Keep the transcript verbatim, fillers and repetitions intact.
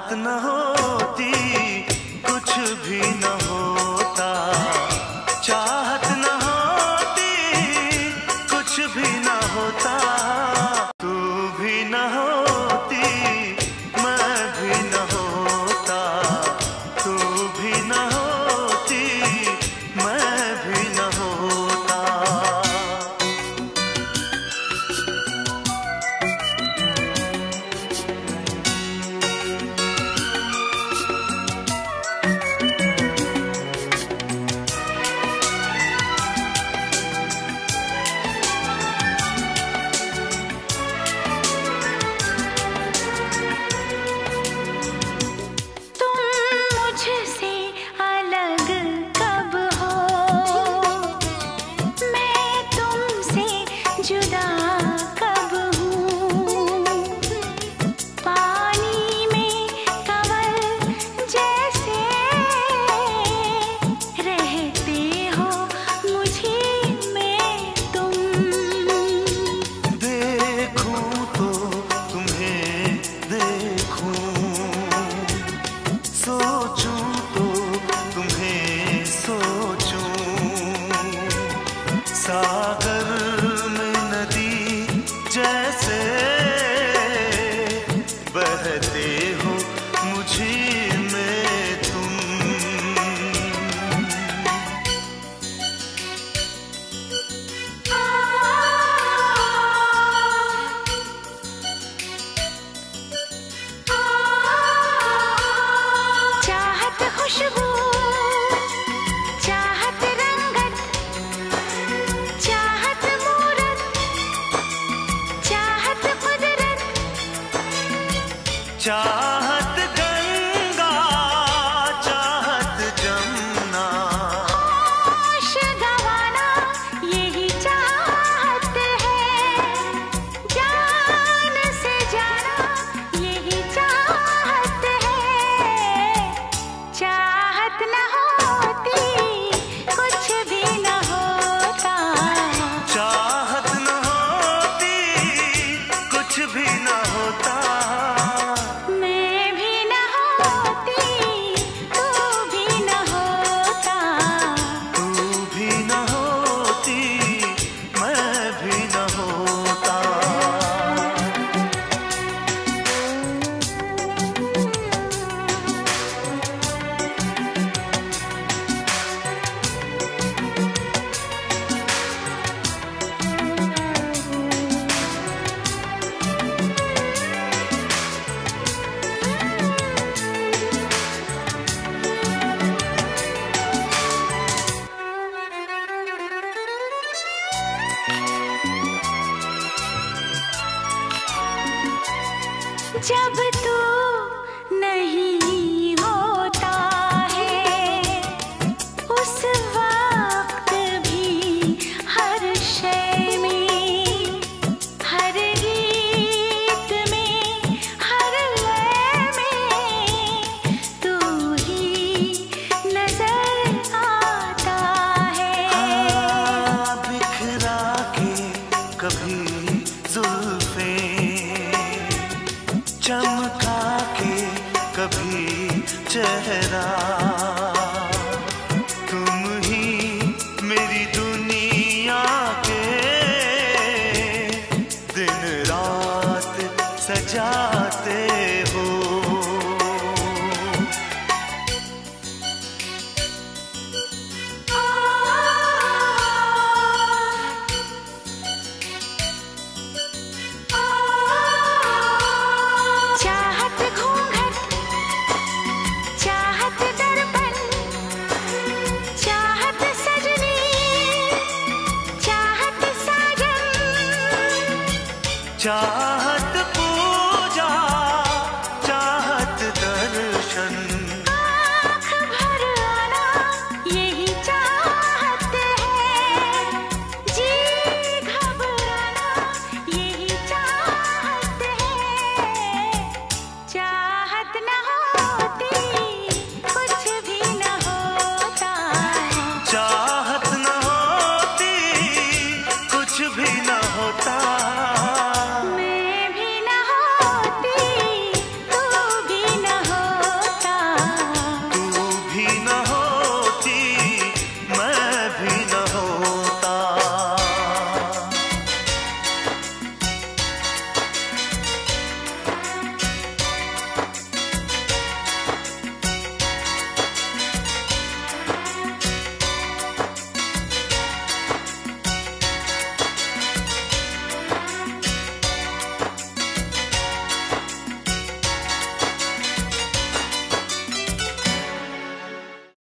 चाहत न होती कुछ भी न होता, चाहत न होती कुछ भी न होता, तू भी न होती मैं भी न होता, तू भी न होती मैं भी न होता। सागर में नदी जैसे बहते हो मुझे में तुम, चाहत खुशबू चाहत गंगा चाहत जमुना, होश गंवाना यही चाहत है, जान से जाना यही चाहत है, चाहत न होती कुछ भी न होता, चाहत न होती कुछ भी न होता, जब तू नहीं होता है उस वक्त भी हर शय में, हर गीत में, हर लय में तू ही नजर आता है। हाँ, बिखरा के कभी जुल्फे, चमका के कभी चेहरा, तुम ही मेरी दुनिया के दिन रात सजाते हो। चाहत